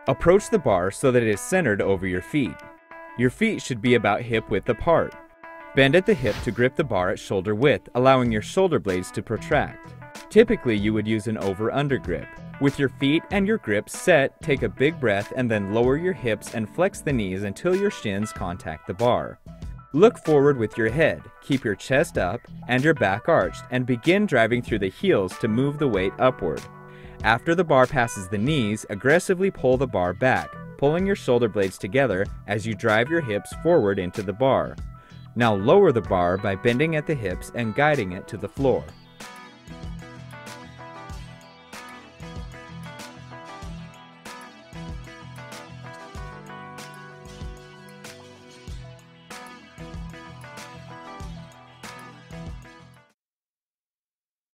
Approach the bar so that it is centered over your feet. Your feet should be about hip width apart. Bend at the hip to grip the bar at shoulder width, allowing your shoulder blades to protract. Typically, you would use an over-under grip. With your feet and your grip set, take a big breath and then lower your hips and flex the knees until your shins contact the bar. Look forward with your head, keep your chest up and your back arched, and begin driving through the heels to move the weight upward. After the bar passes the knees, aggressively pull the bar back, pulling your shoulder blades together as you drive your hips forward into the bar. Now lower the bar by bending at the hips and guiding it to the floor.